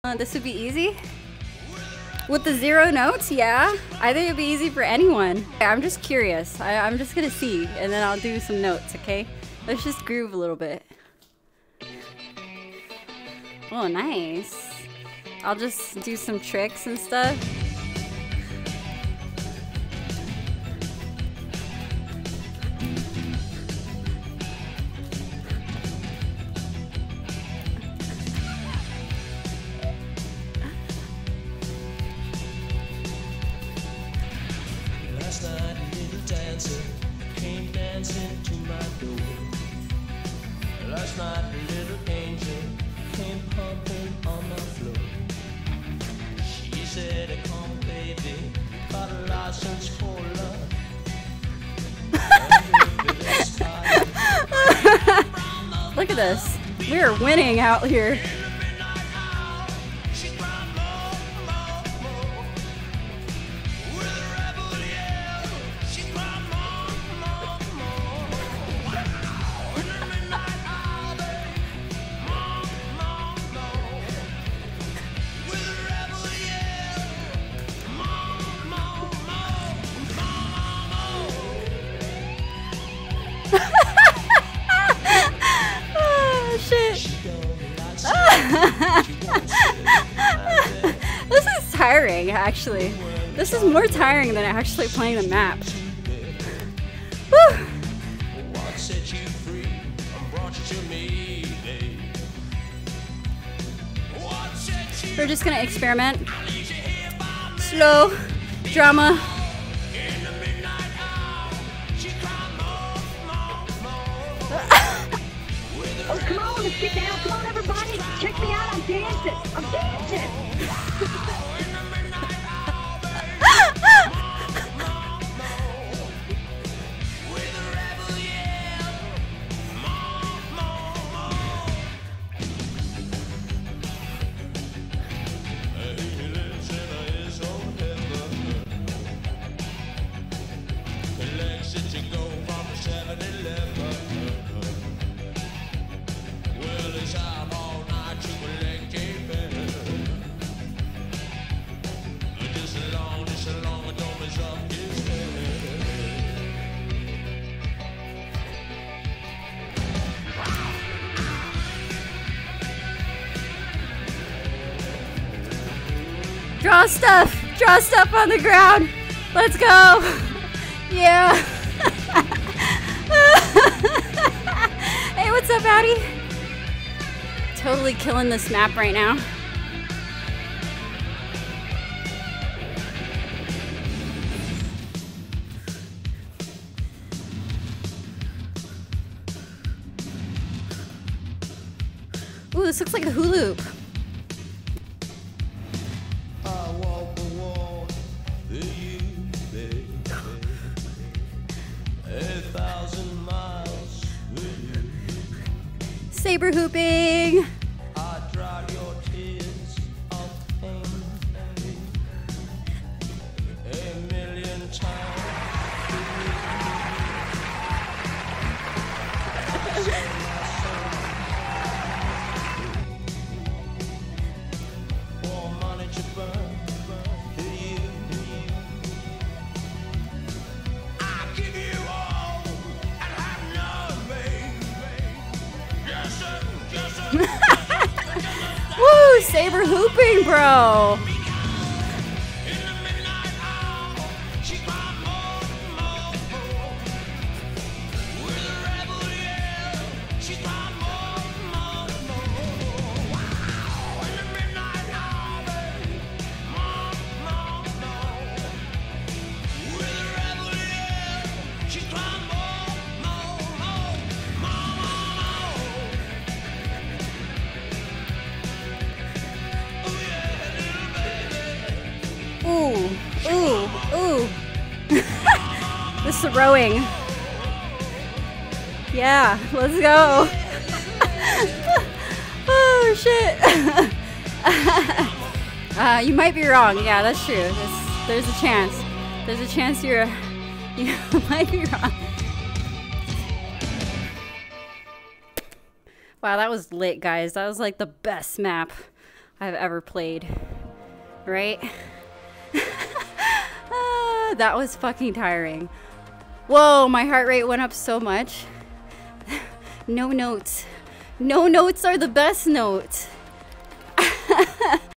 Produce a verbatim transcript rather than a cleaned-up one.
Uh, this would be easy. With the zero notes, yeah. I think it'd be easy for anyone. I'm just curious. I, I'm just gonna see, and then I'll do some notes, okay? Let's just groove a little bit. Oh, nice. I'll just do some tricks and stuff. Last night a little dancer came dancing to my door. Last night a little angel came pumping on my floor. She said, come baby, got a license for love. Look at this. We are winning out here. Oh, shit. This is tiring, actually. This is more tiring than actually playing the map. Woo. We're just gonna experiment. Slow drama. Oh, come on, let's get down. Come on, everybody. Check me out. I'm dancing. I'm dancing. Draw stuff! Draw stuff on the ground! Let's go! Yeah! Hey, what's up, Addie? Totally killing this map right now. Ooh, this looks like a hula hoop. Saber hooping. I dry your tears of pain a million times. For money to burn, do you? I give you all and have nothing. Woo, saber hooping, bro. Ooh, ooh, ooh. The throwing. Yeah, let's go. Oh, shit. uh, you might be wrong. Yeah, that's true. There's, there's a chance. There's a chance you're, you might be wrong. Wow, that was lit, guys. That was like the best map. I've ever played. Right? Ah, that was fucking tiring. Whoa, my heart rate went up so much. No notes. No notes are the best notes.